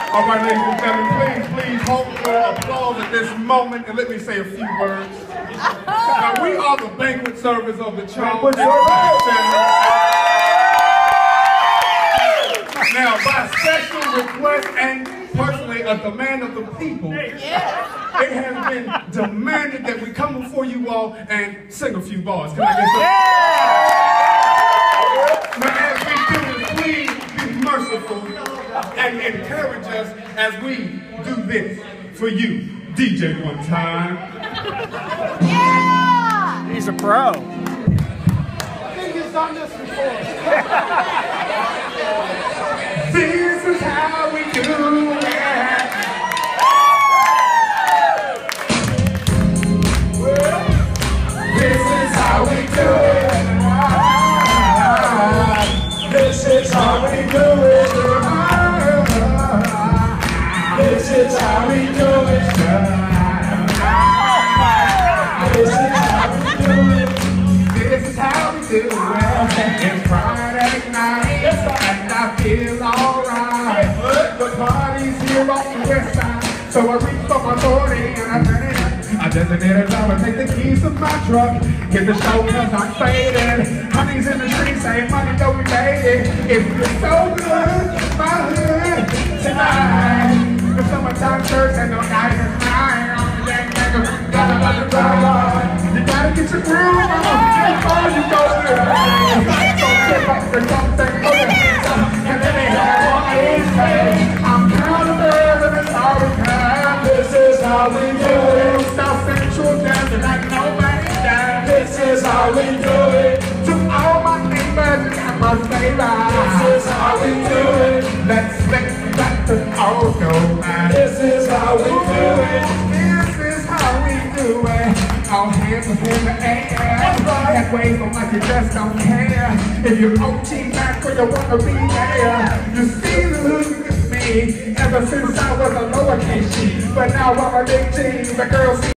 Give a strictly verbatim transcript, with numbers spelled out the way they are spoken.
All right, ladies and gentlemen, please, please hold your applause at this moment and let me say a few words. Now, we are the banquet service of the Charles. Now, by special request and personally a demand of the people, it has been demanded that we come before you all and sing a few bars. Can I get some? Now, as we do this, please be merciful and encourage us as we do this for you. D J one time. Yeah! He's a pro. I think he's done this before. This is how we do it. This is how we do it. This is how we do it. This is how we do it. This is how we do it. This is how we do it. It's Friday night and I feel alright. The party's here on the west side, so I reach for my forty and I turn it up. I designated driver, take the keys to my truck, hit the show cause I'm faded. Honey's in the streets saying money don't be made it. It feels so good, my hood tonight. The summertime church and no night is mine. Gotta let it go. You gotta get your groove on before you go there. So tip up the drum thing, put your hands up, and then they have on these days. I'm proud of it and it's all we have. This is how we do it. South Central dancing like nobody's down. This is how we do it. To all my neighbors, I must say that. This is how we do it. Let's let that to all go back. This is how we do it. This is how we do it. All hands up in the air. That way, so like you just don't care. If you're O G back where you wanna be there, you see the hood with me. Ever since I was a lowercase G, but now I'm a big G. The girls.